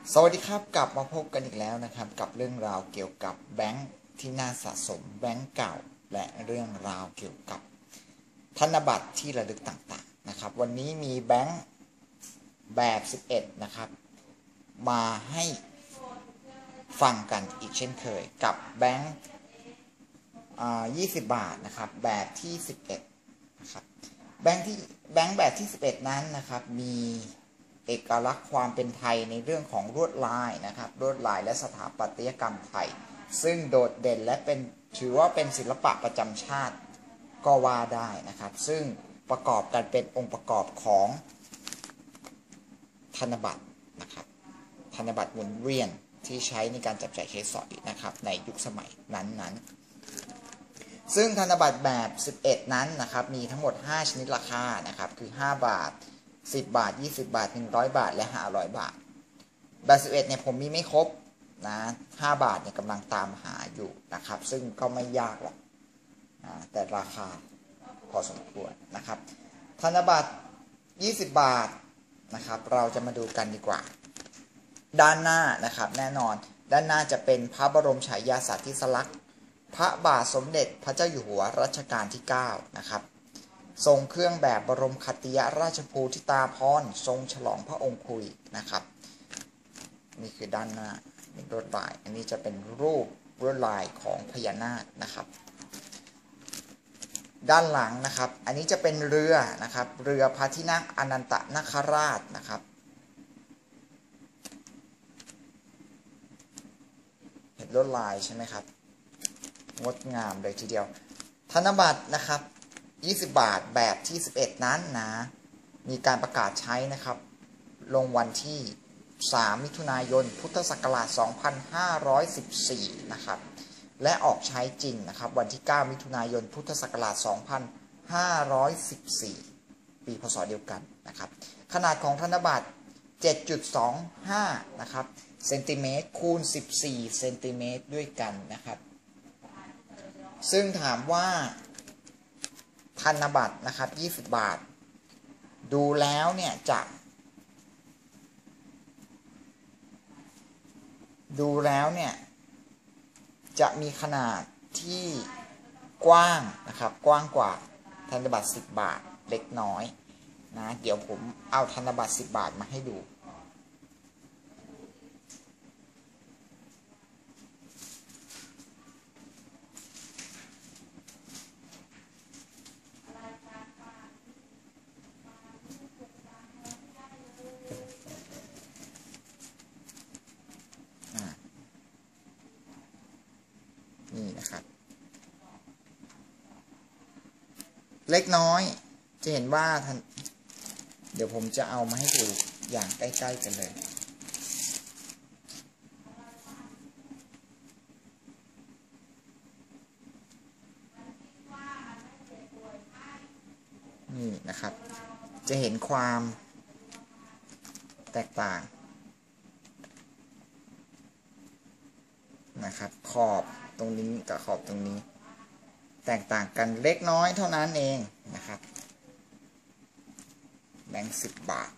สวัสดีครับกลับมาพบกันอีกแล้วนะครับกับเรื่องราวเกี่ยวกับแบงค์ที่น่าสะสมแบงค์เก่าและเรื่องราวเกี่ยวกับธนบัตรที่ระลึกต่างๆนะครับวันนี้มีแบงค์แบบ11นะครับมาให้ฟังกันอีกเช่นเคยกับแบงค์20 บาทนะครับแบบที่11นะครับแบงค์แบบที่11นั้นนะครับมีเอกลักษณ์ความเป็นไทยในเรื่องของลวดลายนะครับลวดลายและสถาปัตยกรรมไทยซึ่งโดดเด่นและถือว่าเป็นศิลปะประจำชาติก็ว่าได้นะครับซึ่งประกอบกันเป็นองค์ประกอบของธนบัตรนะครับธนบัตรหมุนเวียนที่ใช้ในการจับจ่ายใช้สอยนะครับในยุคสมัยนั้นๆซึ่งธนบัตรแบบ11นั้นนะครับมีทั้งหมด5ชนิดราคานะครับคือ5 บาท10 บาท20 บาท100 บาทและ500 บาทแบบ11เนี่ยผมมีไม่ครบนะ5 บาทเนี่ยกำลังตามหาอยู่นะครับซึ่งก็ไม่ยากหรอกแต่ราคาพอสมควรนะครับธนบัตร20 บาทนะครับเราจะมาดูกันดีกว่าด้านหน้านะครับแน่นอนด้านหน้าจะเป็นพระบรมฉายาสาธิสลักษณ์พระบาทสมเด็จพระเจ้าอยู่หัวรัชกาลที่9นะครับทรงเครื่องแบบบรมคติยราชภูทิตาภรณ์ทรงฉลองพระองค์คุยนะครับนี่คือด้านหน้าเป็นลวดลายอันนี้จะเป็นรูปลวดลายของพญานาคนะครับด้านหลังนะครับอันนี้จะเป็นเรือนะครับเรือพระที่นั่งอนันตนาคราชนะครับเห็นลวดลายใช่ไหมครับงดงามเลยทีเดียวธนบัตรนะครับ20 บาทแบบที่11นั้นนะมีการประกาศใช้นะครับลงวันที่3 มิถุนายนพุทธศักราช2514นะครับและออกใช้จริงนะครับวันที่9 มิถุนายนพุทธศักราช2514ปีพศเดียวกันนะครับขนาดของธนบัตร 7.25 นะครับเซนติเมตรคูณ14 เซนติเมตรด้วยกันนะครับซึ่งถามว่าธนบัตรนะครับ20 บาทดูแล้วเนี่ยจะมีขนาดที่กว้างนะครับกว้างกว่าธนบัตร10 บาทเล็กน้อยนะเดี๋ยวผมเอาธนบัตร10 บาทมาให้ดูนี่นะครับเล็กน้อยจะเห็นว่าเดี๋ยวผมจะเอามาให้ดูอย่างใกล้ๆกันเลยนี่นะครับจะเห็นความแตกต่างนะครับขอบตรงนี้กับขอบตรงนี้แตกต่างกันเล็กน้อยเท่านั้นเองนะครับแบงค์10 บาท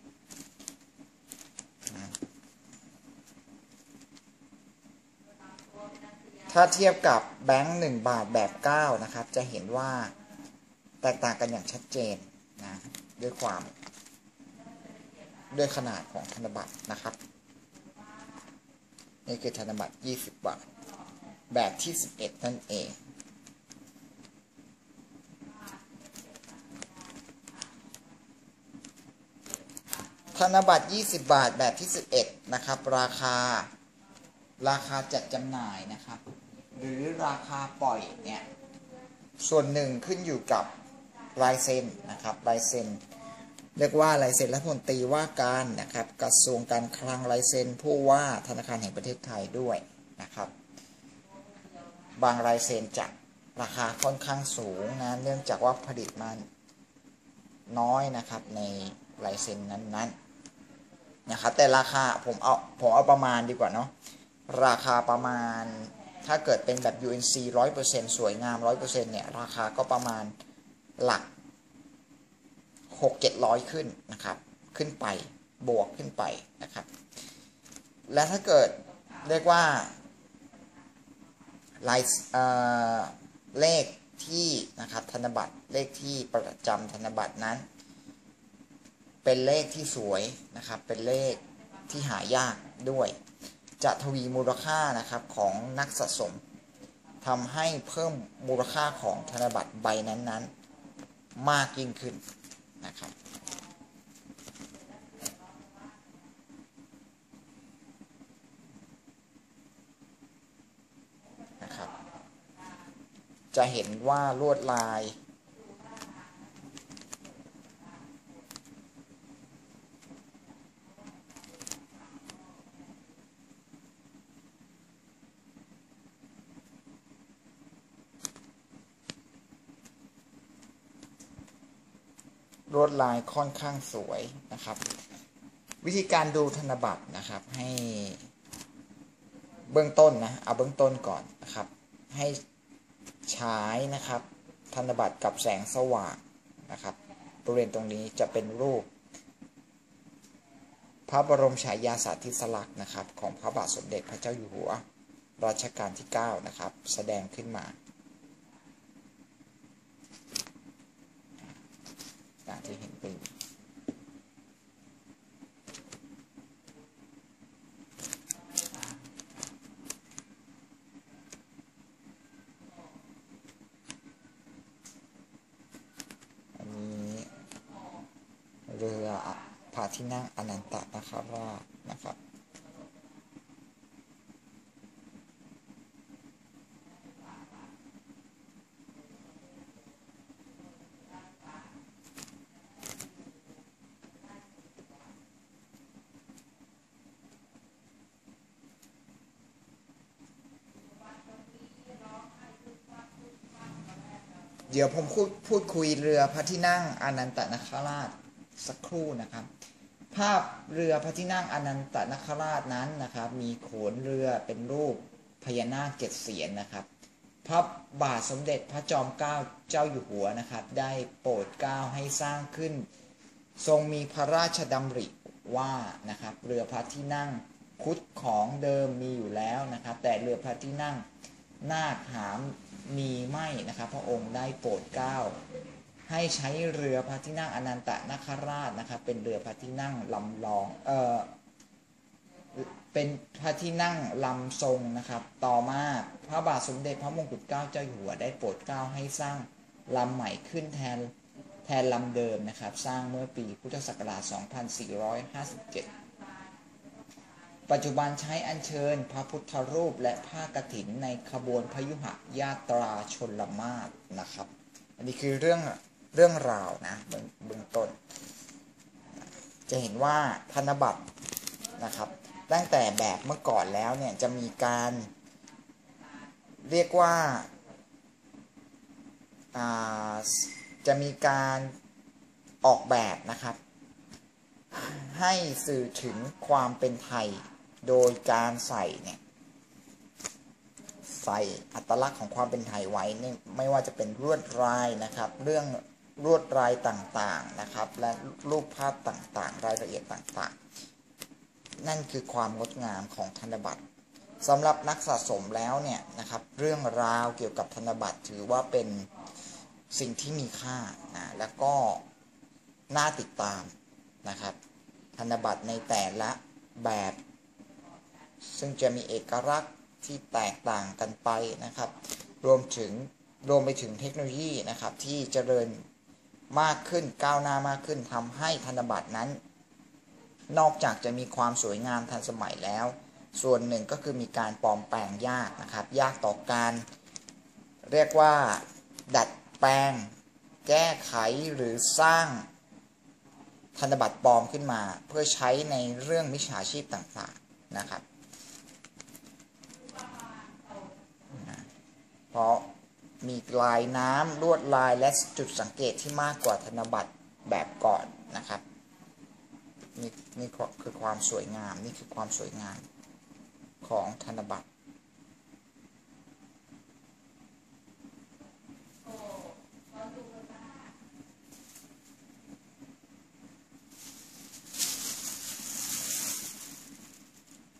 ถ้าเทียบกับแบงค์1 บาทแบบ9นะครับจะเห็นว่าแตกต่างกันอย่างชัดเจนนะด้วยขนาดของธนบัตรนะครับนี่คือธนบัตร20 บาทแบบที่11นั่นเองธนบัตร20 บาทแบบที่11นะครับราคาจัดจำหน่ายนะครับหรือราคาปล่อยเนี่ยส่วนหนึ่งขึ้นอยู่กับลายเซ็นนะครับลายเซ็นเรียกว่าลายเซ็นรัฐมนตรีว่าการนะครับกระทรวงการคลังลายเซ็นผู้ว่าธนาคารแห่งประเทศไทยด้วยนะครับบางลายเซ็นจะราคาค่อนข้างสูงนะเนื่องจากว่าผลิตมาน้อยนะครับในลายเซ็นนั้นๆนะครับแต่ราคาผมเอาประมาณดีกว่าเนาะราคาประมาณถ้าเกิดเป็นแบบ UNC 100% สวยงาม 100% เนี่ยราคาก็ประมาณหลัก600-700ขึ้นนะครับขึ้นไปบวกขึ้นไปนะครับและถ้าเกิดเรียกว่าลายเลขที่นะครับธนบัตรเลขที่ประจำธนบัตรนั้นเป็นเลขที่สวยนะครับเป็นเลขที่หายากด้วยจะทวีมูลค่านะครับของนักสะสมทำให้เพิ่มมูลค่าของธนบัตรใบนั้นๆมากยิ่งขึ้นนะครับจะเห็นว่าลวดลายค่อนข้างสวยนะครับวิธีการดูธนบัตรนะครับให้เบื้องต้นนะเอาเบื้องต้นก่อนนะครับให้ใช้นะครับธนบัตรกับแสงสว่างนะครับบริเวณตรงนี้จะเป็นรูปพระบรมฉายาสาธิสลักษณ์นะครับของพระบาทสมเด็จพระเจ้าอยู่หัวรัชกาลที่9นะครับแสดงขึ้นมาอย่างที่เห็นเป็นเรือพระที่นั่งอนันตนาคราชนะครับเดี๋ยวผมพูดคุยเรือพระที่นั่งอนันตนาคราชสักครู่นะครับภาพเรือพระที่นั่งอนันตนาคราชนั้นนะครับมีโขนเรือเป็นรูปพญานาค7 เสียนนะครับพระบาทสมเด็จพระจอมเกล้าเจ้าอยู่หัวนะครับได้โปรดเกล้าให้สร้างขึ้นทรงมีพระราชดำริว่านะครับเรือพระที่นั่งครุฑของเดิมมีอยู่แล้วนะครับแต่เรือพระที่นั่งนาคหามมีไม่นะครับพระองค์ได้โปรดเกล้าให้ใช้เรือพระที่นั่งอนันตนาคราชนะครับเป็นเรือพระที่นั่งลำลองเป็นพระที่นั่งลำทรงนะครับต่อมาพระบาทสมเด็จพระมงกุฎเกล้าเจ้าอยู่หัวได้โปรดเกล้าให้สร้างลำใหม่ขึ้นแทนลำเดิมนะครับสร้างเมื่อปีพุทธศักราช 2457 ปัจจุบันใช้อัญเชิญพระพุทธรูปและผ้ากฐินในขบวนพยุหญาตราชลมาศนะครับอันนี้คือเรื่องราวนะเบื้องต้นจะเห็นว่าธนบัตรนะครับตั้งแต่แบบเมื่อก่อนแล้วเนี่ยจะมีการเรียกว่าจะมีการออกแบบนะครับให้สื่อถึงความเป็นไทยโดยการใส่อัตลักษณ์ของความเป็นไทยไว้เนี่ยไม่ว่าจะเป็นลวดลายนะครับเรื่องลวดลายต่างๆนะครับและรูปภาพต่างๆรายละเอียดต่างๆนั่นคือความงดงามของธนบัตรสำหรับนักสะสมแล้วเนี่ยนะครับเรื่องราวเกี่ยวกับธนบัตรถือว่าเป็นสิ่งที่มีค่านะแล้วก็น่าติดตามนะครับธนบัตรในแต่ละแบบซึ่งจะมีเอกลักษณ์ที่แตกต่างกันไปนะครับรวมไปถึงเทคโนโลยีนะครับที่เจริญมากขึ้นก้าวหน้ามากขึ้นทำให้ธนบัตรนั้นนอกจากจะมีความสวยงามทันสมัยแล้วส่วนหนึ่งก็คือมีการปลอมแปลงยากนะครับยากต่อการเรียกว่าดัดแปลงแก้ไขหรือสร้างธนบัตรปลอมขึ้นมาเพื่อใช้ในเรื่องมิจฉาชีพต่างๆนะครับเพราะมีลายน้ำลวดลายและจุดสังเกตที่มากกว่าธนบัตรแบบก่อนนะครับนี่คือความสวยงามนี่คือความสวยงามของธนบัตร